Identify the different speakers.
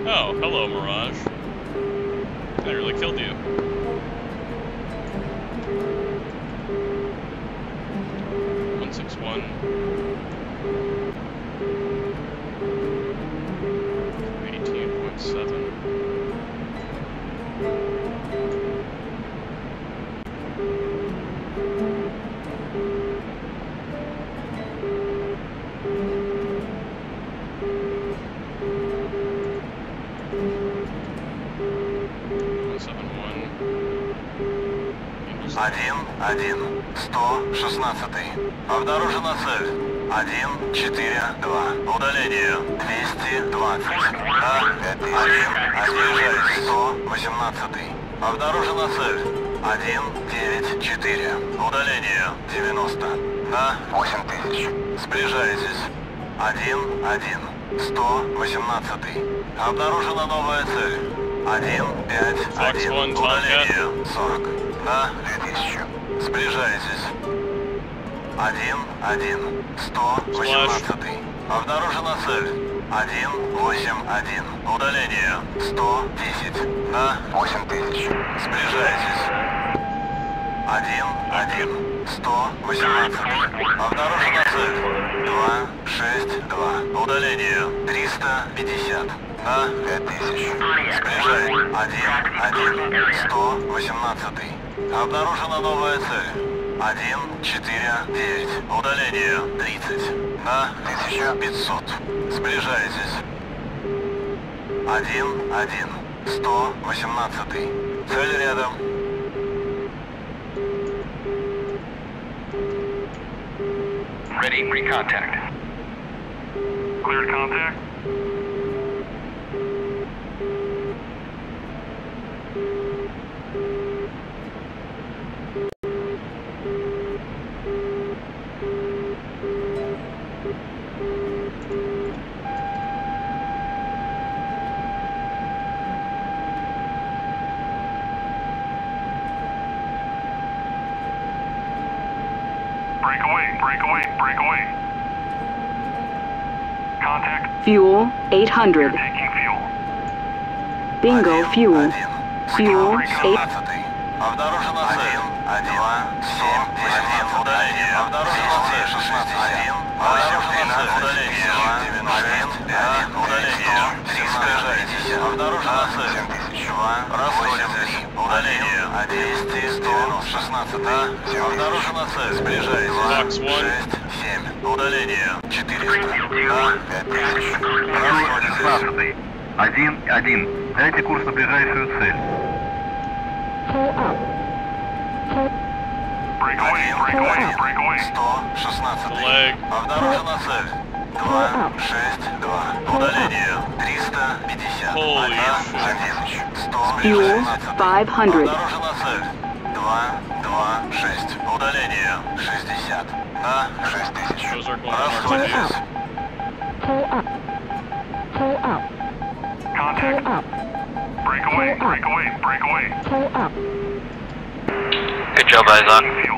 Speaker 1: Oh, hello, Mirage. I nearly killed you.
Speaker 2: Один, 116. Обнаружена цель. 142. Удаление 220. Снижаясь 118. Обнаружена цель. 194. Удаление 90. На 8000. Сближайтесь. 118. Обнаружена новая цель. 151. Удаление 40. На 2000. Сближайтесь. 118. Обнаружена цель. 181. Удаление 110. На 8000. Сближайтесь. 118. Обнаружена цель. 262. Удаление 350. На 5000. Сближайтесь. 118. Обнаружена новая цель. 149. Удаление 30. На 1500. Сближайтесь. 118. Цель рядом.
Speaker 3: Ready for contact.
Speaker 4: Cleared contact. Break away. Contact.
Speaker 5: Fuel 800.
Speaker 4: Taking fuel.
Speaker 5: Bingo fuel. Fuel 8.
Speaker 2: Обнаружена цель. 127. Удаление. Обнаружена цель. 1. Обнаружена цель. Удаление. 17. Обнаружена цель. 2. Расходимся. Удаление. 216. Обнаружена цель. Сближайтесь. 6. 7. Удаление. 400. 5000. Расходимся.
Speaker 6: 1-1. Дайте курс на ближайшую цель.
Speaker 4: Break away.
Speaker 2: 116.
Speaker 1: Leg.
Speaker 2: Обнаружена цель. 262. Удаление 350.
Speaker 1: Holy
Speaker 5: Fuel 500.
Speaker 2: Обнаружена цель. 226. Удаление 60. На 6000.
Speaker 1: Those are going on
Speaker 2: Расходитесь.
Speaker 4: Contact. Break away.
Speaker 3: Good job, Izon.
Speaker 4: Fuel.